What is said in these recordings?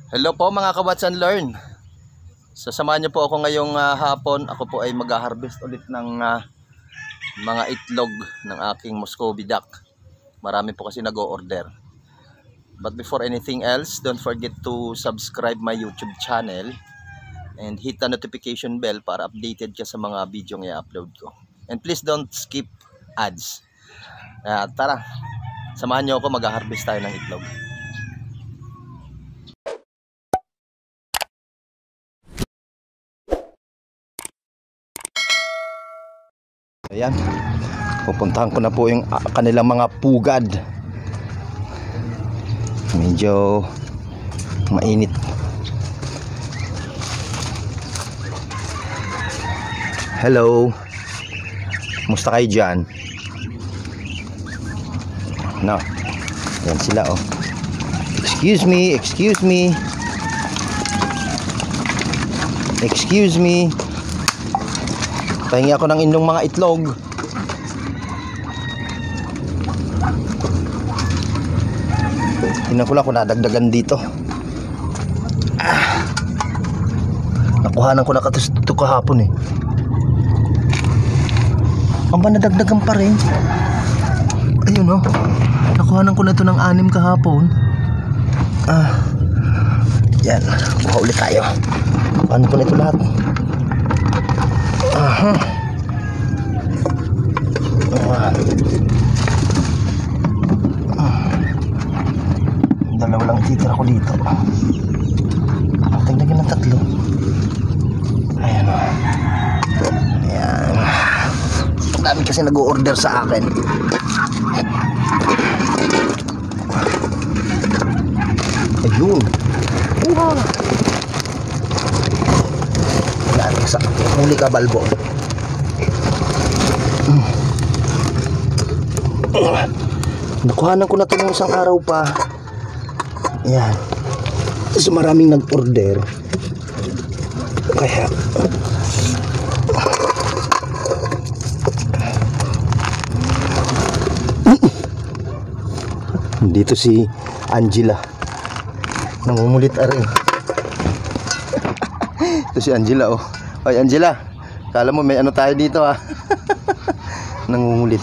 Hello po mga ka-Watch and Learn. Sasamahan niyo po ako ngayong hapon. Ako po ay mag-harvest ulit ng mga itlog ng aking Muscovy duck. Marami po kasi nag-o-order. But before anything else, don't forget to subscribe my YouTube channel and hit the notification bell para updated ka sa mga video na i-upload ko. And please don't skip ads. Tara, samahan niyo ako, mag-harvest tayo ng itlog. Ayan, pupuntahan ko na po yung kanilang mga pugad. Medyo mainit. Hello, musta kayo dyan? No, ayan sila oh. Excuse me, excuse me, excuse me. Pahingi ako ng inyong mga itlog. Tingnan ko lang kung nadagdagan dito. Nakuhanan ko na ito kahapon eh. Ang ba nadagdagan pa rin? Ayun oh. Nakuhanan ko na ito ng 6 kahapon. Yan. Kuha ulit tayo. Kuhanan ko na ito lahat. Dalawa lang ititira ko dito. Tagdagan ng 3. Ayan o. Ayan. Dami kasi nag-o-order sa akin. Ayun. Sa huli ka balbo. Nakuhanan ko na ito ng isang araw pa. Ayan. Kasi maraming nag-order. Kaya dito si Angela nangungulit rin. Ito si Angela oh. Oy Angela, kala mo may ano tayo dito ha. Nangungulit.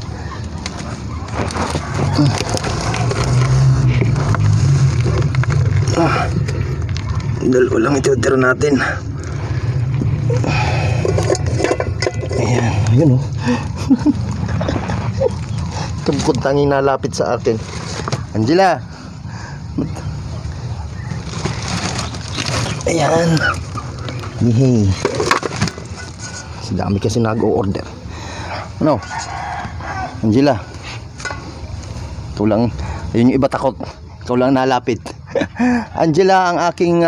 Dalawa lang itutiro natin. Ayan, ayun oh. Tungkod tanging nalapit sa akin. Angela. Ayan. Yehey. Dami kasi nag-o-order. Ano? Angela. Ito lang. Ayun yung iba takot. Ikaw lang nalapit. Angela, ang aking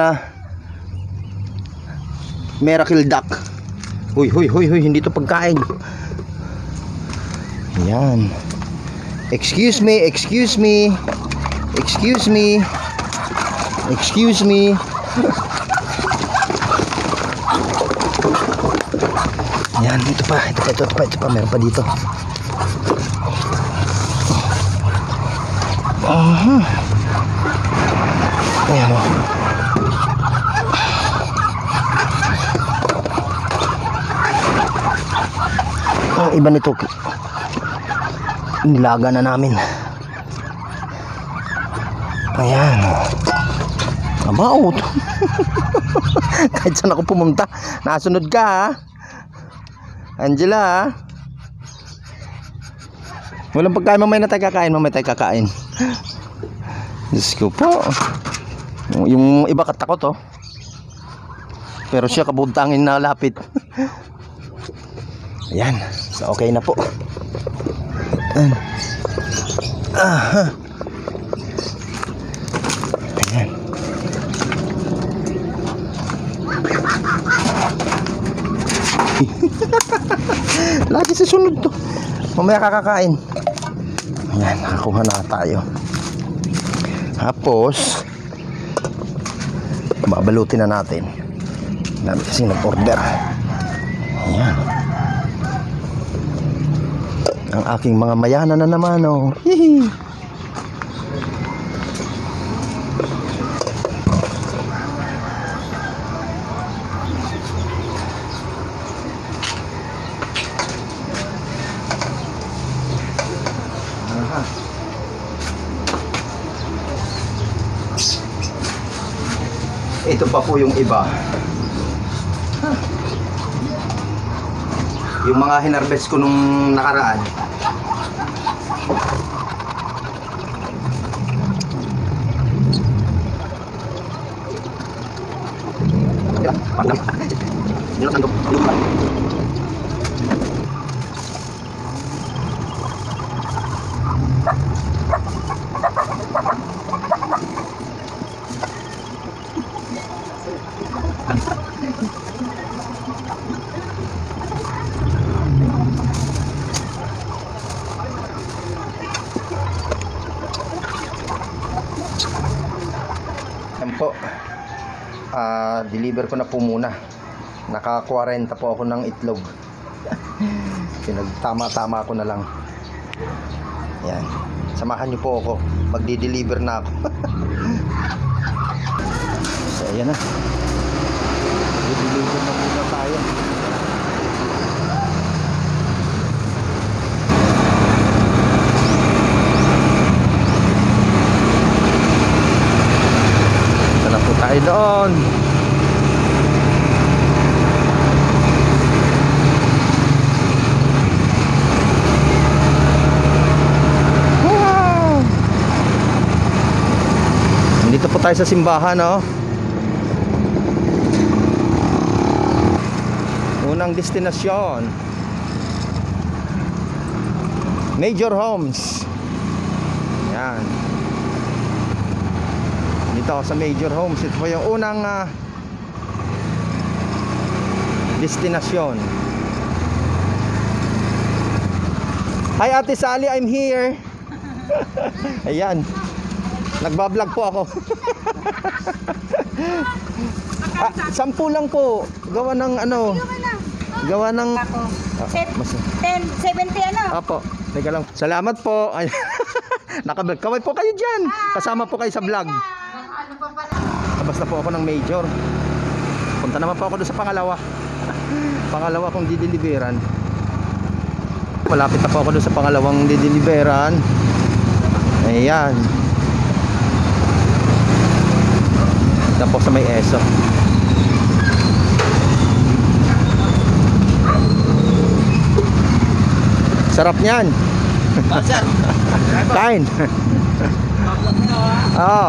miracle duck. Huy, huy, huy, huy. Hindi ito pagkain. Ayan. Excuse me, excuse me. Excuse me. Excuse me. Yan, ito pa, meron pa dito. Ayan o. Ang iba nito, nilaga na namin. Ayan. Mabaot. Kahit saan ako pumunta, nasunod ka ha. Angela, walang pagkain, mamaya na tayo kakain, mamaya tayo kakain. Diyos ko po. Yung iba katakot oh. Pero siya kabuntangin na lapit. Ayan, so okay na po. Ayan. Lagi sa sunod to. Mamaya kakakain. Ayan, nakakuha na tayo. Tapos babalutin na natin. Dami kasi nag-order. Ayan. Ang aking mga mayana na naman oh. Hihi. Ito pa po yung iba. Yung mga hinarvest ko nung nakaraan. Yan po, deliver ko na po muna. Naka-40 po ako ng itlog. Pinagtama-tama ko na lang. Yan, samahan niyo po ako, magdi-deliver na ako. So ayan na, di-deliver na muna tayo. Tayo doon. Wow. Dito po tayo sa simbahan, oh. Unang destinasyon, Major Homes. Yan. Dito sa Major Homes, ito po yung unang destinasyon. Hi Ate Sally, I'm here. Ayan, nagbablog po ako. 10 lang po. Gawa ng ano, gawa ng 10.70 ano? Apo, teka lang. Salamat po. Nakablog. Kaway po kayo dyan. Kasama po kayo sa vlog. Labas na po ako ng Major. Punta naman po ako doon sa pangalawa. Pangalawa kong dideliveran. Malapit na po ako doon sa pangalawang dideliveran. Ayan. Dito po sa may ESO. Sarap niyan. Kain. Oo.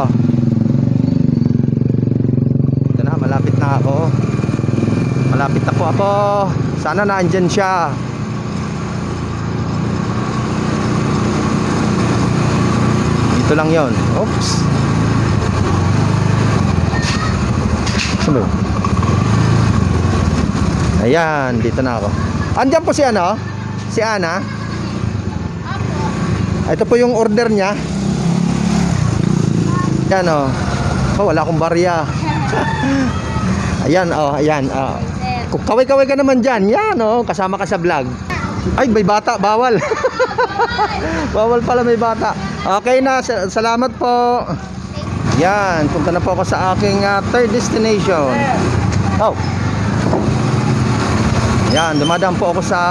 Malapit na ako. Malapit na po ako. Sana naandyan siya. Dito lang yon. Oops. Ayan, dito na ako. Andyan po si ano? Si Ana. Ito po yung order niya. Yan o. Oh, wala akong barya. Ayan, oh, ayan, oh. Kaway-kaway ka naman dyan. Yan, oh, kasama ka sa vlog. Ay, may bata, bawal. Bawal pala, may bata. Okay na, salamat po. Yan, punta na po ako sa aking third destination. Oh. Yan, dumadaan po ako sa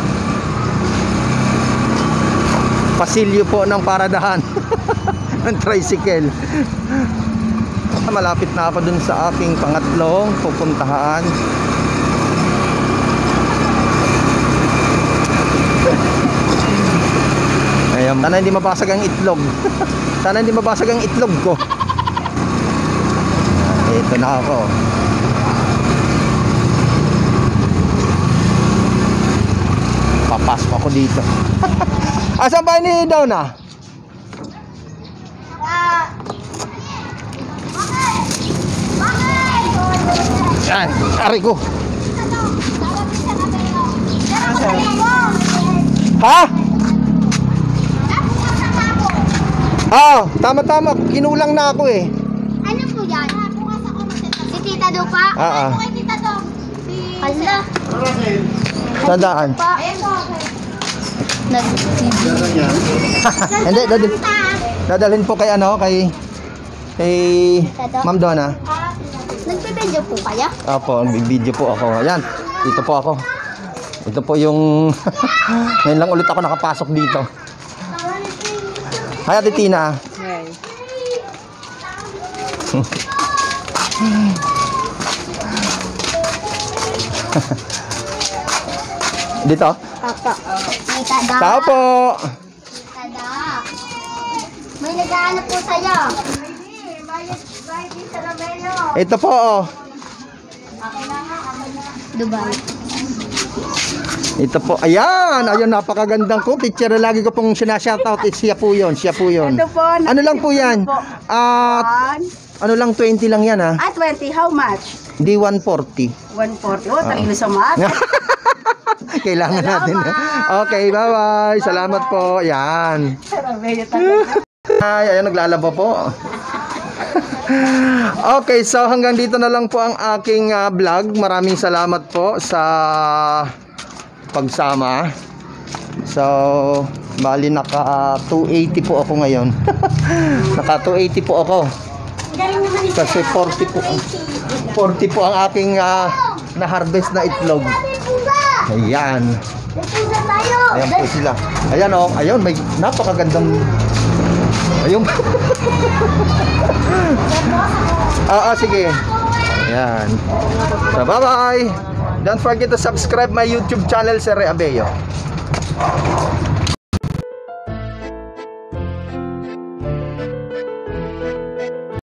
pasilyo po ng paradahan ng tricycle. Malapit na ako dun sa aking pangatlong pupuntahan. Ayan, sana hindi mabasag ang itlog. Sana hindi mabasag ang itlog ko. Ito na ako. Papasok ako dito. Asan ba ni Donna? Yan, ari ko. Ha? Ah, tama-tama. Kinulang na ako eh. Ano po yan? Si Tita Do pa? Ah. Kay Tita Do. Hala. Tandaan. Ayan po. Hindi, dadalhin po kay ano, kay Ma'am Donna. Nagpe-video po kaya? Opo, video po ako. Ayan, dito po ako. Ito po yung ngayon lang ulit ako nakapasok dito. Hi, Ate Tina. Hey. Dito? Papa. Tita Doc. Tao po. Tita Doc. May naghahanap po sa'yo. Ito po, oh. Dubai. Ito po. Ayan. Ayun, napakagandang ko. Picture na lagi ko pong sinashoutout. Siya po yun. Siya po yun. Ito po. Ano lang po yan? Ano lang, 20 lang yan, ha? 20, how much? Hindi 140. 140. Oh, talino sa mat. Kailangan natin. Okay, bye-bye. Salamat po. Yan. Ay, ayan, naglalaba po. Okay, so hanggang dito na lang po ang aking vlog. Maraming salamat po sa pagsama. So, bali naka 280 po ako ngayon. Naka 280 po ako. Kasi 40 po. 40 po ang aking na-harvest na itlog. Ayan. Ayan po sila. Ayan, oh. Ayun, may napakagandang. Ayun. Sige. Ayan. So, bye-bye. Don't forget to subscribe my YouTube channel, Sir Abello.